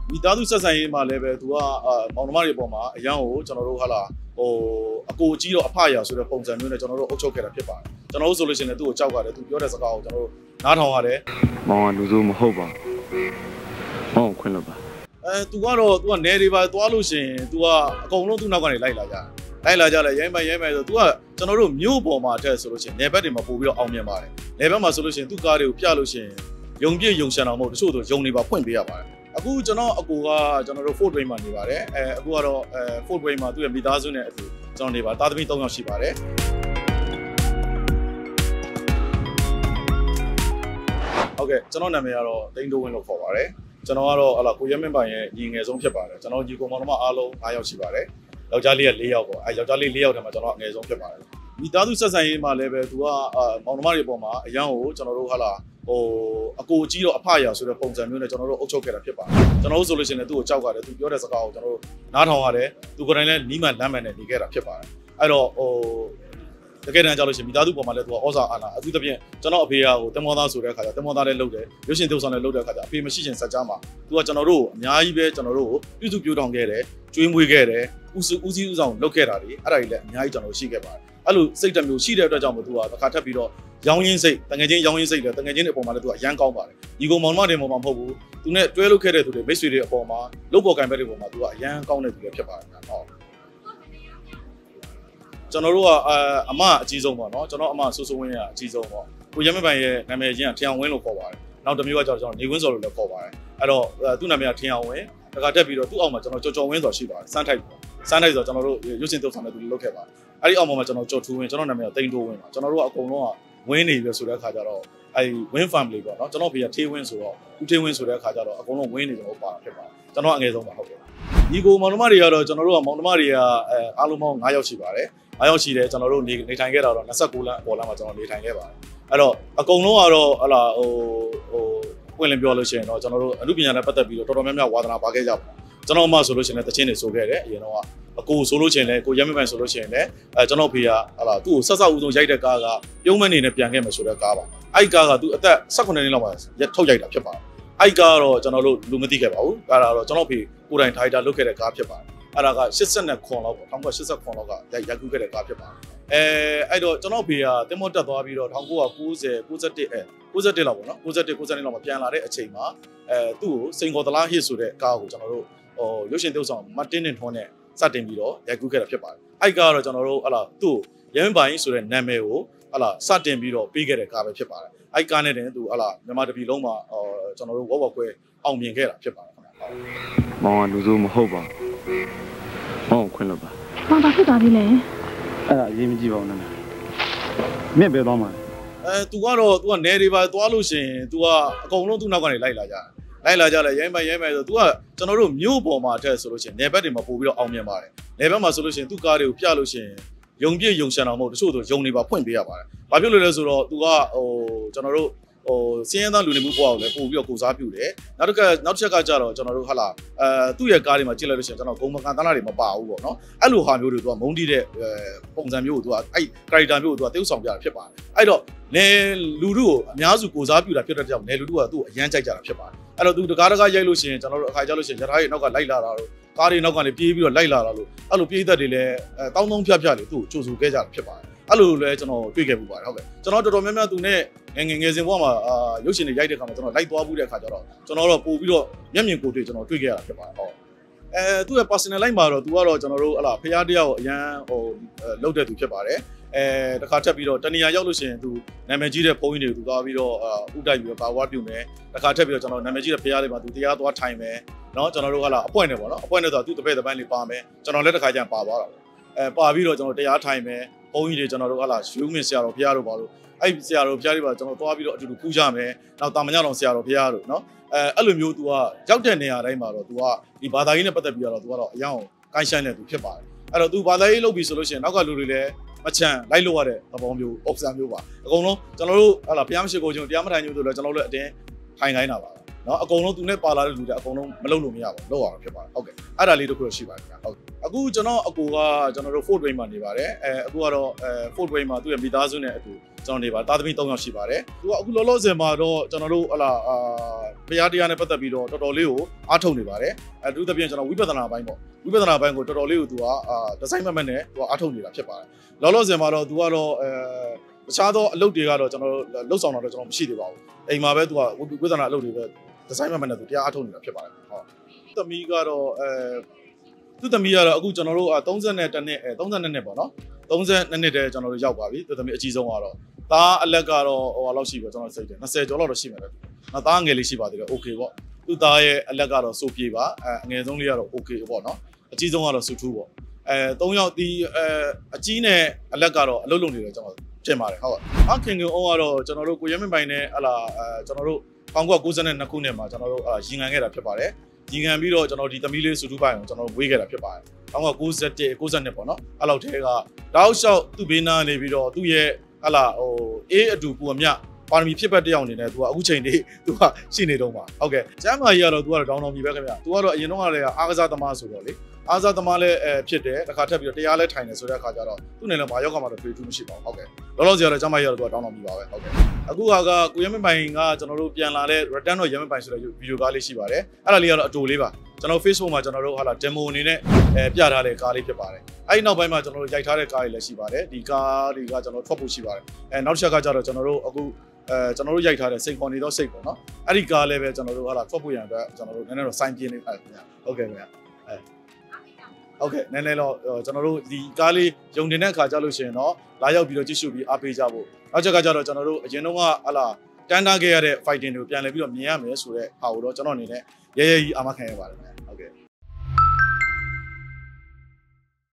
မိသားစုဆက်ဆံရေးမှာလည်းပဲသူကမောင်နှမတွေပေါ်မှာအရန်ကိုကျွန်တော်တို့ဟာလာအကိုကြီးတော့အဖရဆိုတဲ့ပုံစံမျိုးနဲ့ကျွန်တော်တို့အုပ်ချုပ်ခဲ့တာဖြစ်ပါတယ်ကျွန်တော်တို့ဆိုလို့ရှိရင်လည်းသူ့ကိုကြောက်ရတယ်သူပြောတဲ့စကားကိုကျွန်တော်တို့နားထောင်ရတယ်မောင်ကလူဆိုးမဟုတ်ပါမောင်ခွင့်လို့ပါသူကတော့သူကနေတွေပါသွားလို့ရှိရင်သူကအကုန်လုံးသူ့နောက်ကနေလိုက်လာကြတယ်ရိုင်းမိုင်ဆိုသူကကျွန်တော်တို့မြို့ပေါ်မှာတက်ဆိုလို့ရှိရင်နေဘက်တွေမှာပို့ပြီးတော့အောင်မြင်ပါတယ်နေဘက်မှာဆိုလို့ရှိရင်သူ့ကားတွေကိုပြလို့ရှိရင်ယုံပြည့်ယုံရှံအောင်မဟုတ်တချို့ဆိုယုံနေပါဖွင့်ပေးရပါတယ်အခုကျွန်တော်အကိုကကျွန်တော်တို့ Fort Wayne မှာနေပါတယ်အခုကတော့ Fort Wayne မှာသူ့ရဲ့မိသားစုနဲ့အတူကျွန်တော်နေပါသားသမီး3ယောက်ရှိပါတယ်ဟုတ်ကဲ့ကျွန်တော်နာမည်ကတော့တိန်းတိုးဝင်းလို့ခေါ်ပါတယ်ကျွန်တော်ကတော့ကိုရဲမင်းပိုင်ရဲ့ညီငယ်ဆုံးဖြစ်ပါတယ်ကျွန်တော်ညီကောင်မောင်နှမအားလုံး9ယောက်ရှိပါတယ်ယောက်ျားလေးက4ယောက်ပေါ့ယောက်ျားလေး4ယောက်ထဲမှာကျွန်တော်အငယ်ဆုံးဖြစ်ပါတယ်မိသားစုဆက်ဆံရေးမှာလည်းပဲသူကမောင်နှမတွေပေါ်မှာအရန်ကိုကျွန်တော်တို့ဟာလာအကိုကြီးတော့အဖရဆိုတဲ့ပုံစံမျိုးနဲ့ကျွန်တော်တို့အုပ်ချုပ်ခဲ့တာဖြစ်ပါတယ်ကျွန်တော်တို့ဆိုလို့ရှိရင်လည်းသူ့ကိုကြောက်ရတယ်သူပြောတဲ့စကားကိုကျွန်တော်တို့နားထောင်ရတယ်သူကိုယ်တိုင်လည်းနီးမှန်လမ်းမှန်နဲ့နေခဲ့တာဖြစ်ပါတယ်အဲ့တော့တကယ်တမ်းကြောက်လို့ရှိရင်မိသားစုပေါ်မှာလည်းသူကဩဇာအာဏာအထူးသဖြင့်ကျွန်တော်အဖေကတမောသားဆိုတဲ့အခါကျတမောသားလည်းလုပ်တယ်ရုပ်ရှင်သုတ်ဆောင်လည်းလုပ်တဲ့အခါကျအဖေမရှိချင်စက်ကြားမှာသူကကျွန်တော်တို့အများကြီးပဲကျွန်တော်တို့ပြုစုပြောင်းထောင်ခဲ့တယ်ကျွေးမွေးခဲ့တယ်ဦးစီးဦးဆောင်လုပ်ခဲ့တာတွေအဲ့ဒါတွေလည်းအများကြီးကျွန်တော်တို့ရှိခဲ့ပါတယ်အဲ့လိုစိတ်တမျိုးရှိတဲ့အတွက်ကြောင့်မို့သူကတစ်ခါထပ်ပြီးတော့ရောင်းရင်းစိတ်တငယ်ချင်းရောင်းရင်းစိတ်လည်းတငယ်ချင်းတွေအပေါ်မှာလည်းသူကအရန်ကောင်းပါတယ်ဒီကောင်မောင်နှမတွေပေါ်မှာမဟုတ်ဘူးသူနဲ့တွဲလုပ်ခဲ့တဲ့သူတွေမိတ်ဆွေတွေအပေါ်မှာလုပ်ပေါ်ကံဘက်တွေပေါ်မှာသူကအရန်ကောင်းတဲ့သူတွေဖြစ်ပါတယ်ဟုတ်ကျွန်တော်တို့ကအမအကြီးဆုံးပေါ့နော်ကျွန်တော်အမဆိုးဆိုးဝင်းရအကြီးဆုံးပေါ့ကိုရဲမပိုင်ရဲ့နာမည်ချင်းကထင်အောင်ဝင်းလို့ခေါ်ပါတယ်နောက်တစ်မျိုးကကျွန်တော်နေဝင်းစော်လို့လည်းခေါ်ပါတယ်အဲ့တော့သူ့နာမည်ကထင်အောင်ဝင်းတခါတက်ပြီးတော့သူ့အောက်မှာကျွန်တော်ကြော်ဝင်းစော်ရှိပါတယ်စမ်းထိုက်ဆိုကျွန်တော်တို့ရုပ်ရှင်သုတ်ဆောင်တဲ့သူလုပ်ခဲ့ပါတယ်အဲ့ဒီအောက်မှာကျွန်တော်ကြော်ထူးဝင်းကျွန်တော်နာမည်ကတိန်းတိုးဝင်းပါကျွန်တော်တို့ကအကုန်လုံးကဝင်းနေပြီဆိုတဲ့အခါကျတော့အဲ့ဝင်း family ပေါ့နော်ကျွန်တော်ဖေကထေးဝင်းဆိုတော့ဦးထေးဝင်းဆိုတဲ့အခါကျတော့အကုန်လုံးဝင်းနေကျွန်တော်ပါဖြစ်ပါတယ်ကျွန်တော်အငယ်ဆုံးပါဟုတ်ကဲ့ဒီကိုမောင်နှမတွေကတော့ကျွန်တော်တို့ကမောင်နှမတွေကအားလုံးပေါင်း9ယောက်ရှိပါတယ်9ယောက်ရှိတယ်ကျွန်တော်တို့နေထိုင်ခဲ့တာတော့29လမ်းအပေါ်လမ်းမှာကျွန်တော်နေထိုင်ခဲ့ပါတယ်အဲ့တော့အကုန်လုံးကတော့ဟလာပွင့်လင်းပြောလို့ရှိရင်တော့ကျွန်တော်တို့အမှုပညာနဲ့ပတ်သက်ပြီးတော့တော်တော်များများဝါသနာပါခဲ့ကြပါကျွန်တော်အမဆိုလို့ရှိရင်တချင်းတွေဆိုခဲ့တယ်အရင်တော့အကိုဆိုလို့ရှိရင်လည်းကိုရဲမပိုင်ဆိုလို့ရှိရင်လည်းကျွန်တော်ဖေကဟလာသူ့ကိုဆက်ဦးဆုံးရိုက်တဲ့ကားကပြုံးမနေနဲ့ပြန်ခဲ့မယ်ဆိုတဲ့ကားပါအဲ့ဒီကားကသူအသက်18နှစ်လောက်မှာထုတ်ရိုက်တာဖြစ်ပါတယ်အဲ့ဒီကားကတော့ကျွန်တော်တို့လူမသိခဲ့ပါဘူးကားကတော့ကျွန်တော်ဖေကိုယ်တိုင်ထိုက်တာလုပ်ခဲ့တဲ့ကားဖြစ်ပါတယ်အဲ့ဒါက89ခွန်လောက်ပေါ့1989ခွန်လောက်ကရိုက်ကူးခဲ့တဲ့ကားဖြစ်ပါတယ်အဲ့တော့ကျွန်တော်ဖေကတင်မောတက်သွားပြီးတော့1990 91လောက်ပေါ့နော်92လောက်မှာပြန်လာတဲ့အချိန်မှာသူ့ကိုစိန်ခေါ်သလားဟစ်ဆိုတဲ့ကားကိုကျွန်တော်တို့ရုပ်ရှင်သုတ်ဆောင်မတင်းနဲ့ထွန်းနဲ့စတင်ပြီးတော့ရိုက်ကူးခဲ့တာဖြစ်ပါတယ်အဲ့ကားကတော့ကျွန်တော်တို့ဟလာသူ့ရဲမပိုင်ဆိုတဲ့နာမည်ကိုဟလာစတင်ပြီးတော့ပေးခဲ့တဲ့ကားပဲဖြစ်ပါတယ်အဲ့ကားနဲ့တင်သူဟလာမြန်မာတပြည်လုံးမှာကျွန်တော်တို့ဝက်ခွဲအောင်မြင်ခဲ့တာဖြစ်ပါတယ်ခင်ဗျာမောင်ကလူဆိုးမဟုတ်ပါမောင်ခွင့်လို့ပါမောင်ဘာဖြစ်သွားပြီလဲအဲ့ဒါအရေးမကြီးပါဘူးနာမည်မြင့်ပဲသွားမှာသူကနေတွေပါသွားလို့ရှိရင်သူကအကုန်လုံးသူ့နောက်ကနေလိုက်လာကြတယ်ရိုင်းမိုင်ဆိုသူကကျွန်တော်တို့မြို့ပေါ်မှာတက်ဆိုလို့ရှိရင်နေဘက်တွေမှာပို့ပြီးတော့အောင်မြင်ပါတယ်နေဘက်မှာဆိုလို့ရှိရင်သူ့ကားတွေကိုပြလို့ရှိရင်ယုံပြည့်ယုံရှံအောင်မဟုတ်တချို့ဆိုယုံနေပါဖွင့်ပေးရပါတယ်ဘာဖြစ်လို့လဲဆိုတော့သူကကျွန်တော်တို့စင်းရဲသားလူနေမှုဘဝကိုလည်းပို့ပြီးတော့ကိုစားပြုတယ်နောက်တစ်ချက်ကကြတော့ကျွန်တော်တို့ဟာလာသူ့ရဲ့ကားတွေမှာကြည့်လိုက်လို့ရှိရင်ကျွန်တော်ဂုံမကန်တန်းတွေမပါဘူးပေါ့နော်အဲ့လိုဟာမျိုးတွေသူကမုန်းတီးတဲ့ပုံစံမျိုးကိုသူကအဲ့ character မျိုးကိုသူကတိကျဆောင်ပြတာဖြစ်ပါတယ်အဲ့တော့လေလူတို့ကိုအများစုကိုစားပြုတာဖြစ်တဲ့ကြောင့်လေလူတို့ကသူ့ကိုအရန်ကြိုက်ကြတာဖြစ်ပါတယ်အဲ့တော့သူတကားရိုက်လို့ရှိရင်ကျွန်တော်တို့အခါကျလို့ရှိရင်ရထားတွေနောက်ကလိုက်လာတာတို့ကားတွေနောက်ကလည်းပြေးပြီးတော့လိုက်လာတာလို့အဲ့လိုပြေးသက်တွေလည်းတောင်းဖြတ်လေသူ့ကိုကြိုဆိုခဲ့ကြတာဖြစ်ပါတယ်အဲ့လိုလည်းကျွန်တော်တွေ့ခဲ့ပူပါတယ်ဟုတ်ကဲ့ကျွန်တော်တော်တော်များများသူနဲ့ငယ်စဉ်ဘဝမှာရုပ်ရှင်တွေရိုက်တဲ့အခါမှာကျွန်တော်လိုက်သွားဘူးတဲ့အခါကျတော့ကျွန်တော်တော့ပို့ပြီးတော့မျက်မြင်ကိုယ်တွေ့ကျွန်တော်တွေ့ခဲ့ရတာဖြစ်ပါတယ်ဟုတ်သူ့ရဲ့ personal life မှာတော့သူကတော့ကျွန်တော်တို့ဟလာဖျားတရားကိုအရန်လောက်တဲ့သူဖြစ်ပါတယ်တခါထပ်ပြီးတော့တနေရာရောက်လို့ရှိရင်သူနာမည်ကြီးတဲ့ဘုန်းကြီးတွေကိုသူသွားပြီးတော့ဥတိုက်ပြီးတော့ဘာဝပြုမယ်တခါထပ်ပြီးတော့ကျွန်တော်နာမည်ကြီးတဲ့ဖျားလေးမှာသူတရားသွားထိုင်မယ်เนาะကျွန်တော်တို့ဟလာအပွင့်နေပေါ့နော်အပွင့်နေဆိုတော့သူ့တပည့်တပန်းလေးပါမယ်ကျွန်တော်လည်းတခါကျရင်ပါသွားတာပါပြီးတော့ကျွန်တော်တရားထိုင်မယ်ဘုန်းကြီးတွေကျွန်တော်တို့ဟလာယူမင်းဆရာတော်ဖျားတို့ပါလို့အဲ့ဆရာတော်ဖျားလေးပါကျွန်တော်သွားပြီးတော့အတူတူပူကြမယ်နောက်တာမညတော်ဆရာတော်ဖျားတို့เนาะအဲ့လိုမျိုး तू ကရောက်တဲ့နေရာတိုင်းမှာတော့ तू ကဒီဘာသာရေးနဲ့ပတ်သက်ပြီးတော့ तू ကတော့အယောင်ကိုင်းဆိုင်တဲ့သူဖြစ်ပါတယ်အဲ့တော့ तू ဘာသာရေးလုပ်ပြီးဆိုလို့ရှိရင်နောက်ကလူတွေလည်းမချမ်းလိုက်လို့ရတဲ့သဘောမျိုး option မျိုးပါအကုန်လုံးကျွန်တော်တို့ဟာလာဘုရားမရှိခိုးခြင်းတရားမထိုင်ခြင်းဆိုတော့ကျွန်တော်တို့လည်းအတင်းထိုင်ခိုင်းတာပါနော်အကုန်လုံးသူနဲ့ပါလာတဲ့လူတွေအကုန်လုံးမလုပ်လို့မရပါဘူးလောက်အောင်ဖြစ်ပါတယ်ဟုတ်ကဲ့အဲ့ဒါလေးတစ်ခုတော့ရှိပါတယ်ခင်ဗျာဟုတ်အခုကျွန်တော်အကူကကျွန်တော်တို့ Fort Wayne မှာနေပါတယ်အခုကတော့Fort Wayne မှာသူ့ရဲ့မိသားစုနဲ့အတူကျွန်တော်နေပါသားသမီး3ယောက်ရှိပါတယ်သူကအခုလောလောဆယ်မှာတော့ကျွန်တော်တို့ဟလာဘုရားတရားနဲ့ပတ်သက်ပြီးတော့တော်တော်လေးကိုအားထုတ်နေပါတယ်သူသဖြင့်ကျွန်တော်ဝိပဿနာပိုင်းပေါ့ဝိပဿနာပိုင်းကိုတော်တော်လေးကိုသူကဒီဇိုင်းမတ်နဲ့သူကအားထုတ်နေတာဖြစ်ပါတယ်လောလောဆယ်မှာတော့သူကတော့တခြားသောအလုပ်တွေကတော့ကျွန်တော်တို့လှုပ်ဆောင်တာတော့ကျွန်တော်မရှိသေးပါဘူးအိမ်မှာပဲသူကဝိပဿနာအလုပ်တွေပဲဒီဇိုင်းမတ်နဲ့သူတရားအားထုတ်နေတာဖြစ်ပါတယ်ဟုတ်သမီးကတော့သူ့သမီးကတော့အခုကျွန်တော်တို့32နှစ်32ပေါ့နော်32နှစ်တည်းကျွန်တော်တို့ရောက်ပါပြီသူသမီးအကြီးဆုံးကတော့သားအလက်ကတော့ဟိုလောက်ရှိပြီကျွန်တော်စိတ်တယ်20ကျော်လောက်တော့ရှိမယ်ပဲနော်သားငယ်လေးရှိပါသေးတယ်โอเคပေါ့သူ့သားရဲ့အလက်ကတော့စိုးပြေပါအငယ်ဆုံးလေးကတော့โอเคပေါ့နော်အကြီးဆုံးကတော့စူထူးပေါ့3ယောက်ဒီအကြီးနဲ့အလက်ကတော့အလုပ်လုပ်နေတယ်ကျွန်တော်ပြင်ပါတယ်ဟုတ်အခင်ကောင်ကတော့ကျွန်တော်တို့ကိုရဲမင်းပိုင်နဲ့ဟလာကျွန်တော်တို့1992ခုနှစ်မှာကျွန်တော်တို့ရင်ခံခဲ့တာဖြစ်ပါတယ်ရင်ခံပြီးတော့ကျွန်တော်ဒီသမီးလေးစူထူးပိုင်ကိုကျွန်တော်ဝေးခဲ့တာဖြစ်ပါတယ်1991 92ပေါ့နော်အဲ့လောက်တည်းကတောက်လျှောက်သူ့ဘေးနားနေပြီးတော့သူ့ရဲ့ဟလာဟိုအေးအတူပူအမြပါရမီဖြစ်ပတ်တယောက်အနေနဲ့သူကအခုချိန်လေးသူကရှိနေတော့မှာဟုတ်ကဲ့ကျမ်းမာကြီးကတော့သူကတော့ဒေါင်းပြီပဲခင်ဗျသူကတော့အရင်တော့ကလည်းအားကစားသမားဆိုတော့လေအားကစားသမားလည်းဖြစ်တယ်တစ်ခါထပ်ပြီးတော့တရားလဲထိုင်တယ်ဆိုတဲ့အခါကျတော့သူ့နယ်လည်းမာယောက်ကမှတော့တွေ့ထူးမရှိပါဘူးဟုတ်ကဲ့လောလောဆယ်ကတော့ကျမ်းမာကြီးကတော့သူကဒေါင်းပြီပါပဲဟုတ်ကဲ့အခုကကိုရမင်းပိုင်ကကျွန်တော်တို့ပြန်လာတဲ့ Return of ရမင်းပိုင်ဆိုတဲ့ဗီဒီယိုကားလေးရှိပါတယ်အဲ့ဒါလေးကတော့အတူလေးပါကျွန်တော် Facebook မှာကျွန်တော်တို့ဟာလာ demo အနေနဲ့ပြထားတဲ့ကားလေးဖြစ်ပါတယ်အဲ့ဒီနောက်ပိုင်းမှာကျွန်တော်တို့ရိုက်ထားတဲ့ကားတွေလည်းရှိပါတယ်ဒီကားတွေကကျွန်တော်ထွက်ဖို့ရှိပါတယ်နောက်တစ်ချက်ကကျတော့ကျွန်တော်တို့အခုကျွန်တော်တို့ရိုက်ထားတဲ့စိတ်ခေါ်နေတော့စိတ်ပေါ့နော်အဲ့ဒီကားလည်းပဲကျွန်တော်တို့ဟာလာထွက်ဖို့ရန်အတွက်ကျွန်တော်တို့နည်းနည်းတော့စိုင်းပြင်းနေပါတယ်ခင်ဗျာဟုတ်ကဲ့ခင်ဗျာဟုတ်ကဲ့နည်းနည်းတော့ကျွန်တော်တို့ဒီကားလေးယုံတင်တဲ့အခါကျလို့ရှိရင်တော့လာရောက်ပြီးတော့ကြည့်ရှုပြီးအားပေးကြဖို့နောက်ချက်ကကျတော့ကျွန်တော်တို့အရင်တုန်းကဟာလာတန်းထားခဲ့ရတဲ့ fighting တွေကိုပြန်လည်ပြီးတော့မြင်ရမယ်ဆိုတဲ့ဟာကိုတော့ကျွန်တော်အနေနဲ့ရဲရဲကြီးအာမခံရပါတယ်